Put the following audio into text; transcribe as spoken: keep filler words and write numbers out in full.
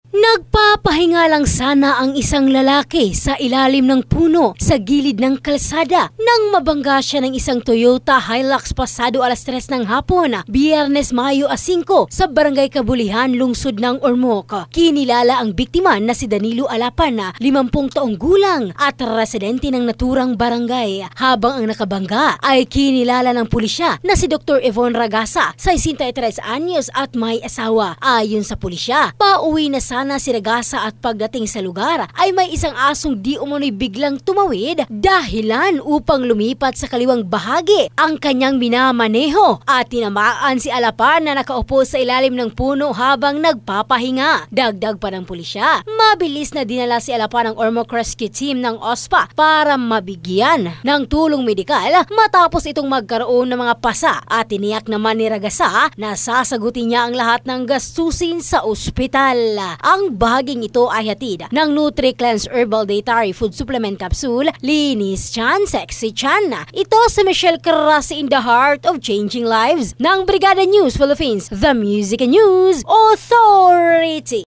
Nagpapahinga lang sana ang isang lalaki sa ilalim ng puno sa gilid ng kalsada nang mabangga siya ng isang Toyota Hilux pasado alas tres ng hapon, Biyernes Mayo singko sa Barangay Kabulihan, lungsod ng Ormoc. Kinilala ang biktima na si Danilo Alapan, limampung taong gulang at residente ng naturang barangay, habang ang nakabangga ay kinilala ng pulisya na si Doktor Yvonne Ragasa, sesenta y tres anyos at may asawa. Ayon sa pulisya, pauwi na sana na si Ragasa at pagdating sa lugar ay may isang asong di umano'y biglang tumawid dahilan upang lumipat sa kaliwang bahagi ang kanyang minamaneho at tinamaan si Alapan na nakaupo sa ilalim ng puno habang nagpapahinga. Dagdag pa ng pulisya, mabilis na dinala si Alapan ng Ormoc Rescue Team ng O S P A para mabigyan ng tulong medikal matapos itong magkaroon ng mga pasa, at tiniyak naman ni Ragasa na sasagutin niya ang lahat ng gastusin sa ospital. Ang bahaging ito ay hatid ng Nutri-Cleanse Herbal Dietary Food Supplement Capsule, Linis Chan, Sexy Chan. Ito si Michelle Carrasi in the heart of changing lives ng Brigada News Philippines, the Music and News Authority.